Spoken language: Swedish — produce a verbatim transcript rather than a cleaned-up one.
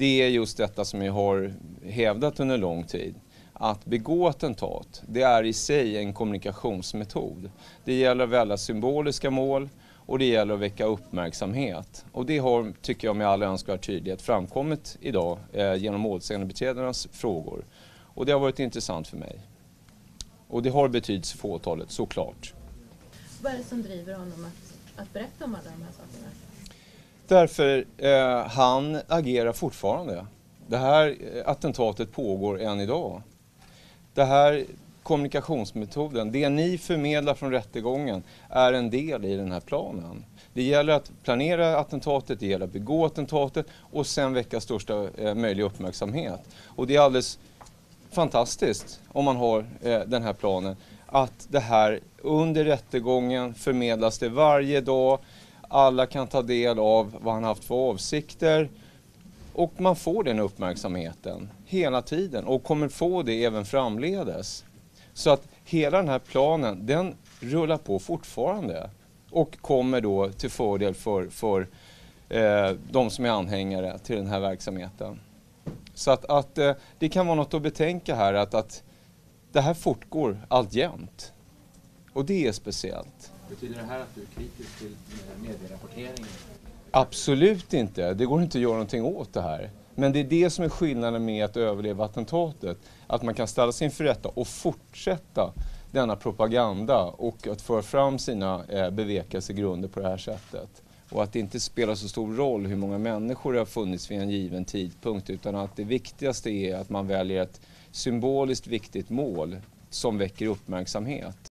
det är just detta som jag har hävdat under lång tid. Att begå attentat, det är i sig en kommunikationsmetod. Det gäller att välja symboliska mål och det gäller att väcka uppmärksamhet. Och det har, tycker jag med all önskvärd tydlighet, framkommit idag eh, genom målsägandebiträdenas frågor. Och det har varit intressant för mig. Och det har betydelse för åtalet, såklart. Vad är det som driver honom att, att berätta om alla de här sakerna? Därför eh, han agerar fortfarande. Det här attentatet pågår än idag. Det här kommunikationsmetoden, det ni förmedlar från rättegången, är en del i den här planen. Det gäller att planera attentatet, det gäller att begå attentatet och sen väcka största eh, möjliga uppmärksamhet. Och det är alldeles fantastiskt om man har eh, den här planen, att det här under rättegången förmedlas det varje dag. Alla kan ta del av vad han haft för avsikter och man får den uppmärksamheten hela tiden och kommer få det även framledes. Så att hela den här planen, den rullar på fortfarande och kommer då till fördel för, för eh, de som är anhängare till den här verksamheten. Så att, att eh, det kan vara något att betänka här, att, att det här fortgår alltjämt. Och det är speciellt. Betyder det här att du är kritisk till medierapporteringen? Absolut inte. Det går inte att göra någonting åt det här. Men det är det som är skillnaden med att överleva attentatet. Att man kan ställa sig inför rätta och fortsätta denna propaganda och att föra fram sina eh, bevekelsegrunder på det här sättet. Och att det inte spelar så stor roll hur många människor det har funnits vid en given tidpunkt, utan att det viktigaste är att man väljer ett symboliskt viktigt mål som väcker uppmärksamhet.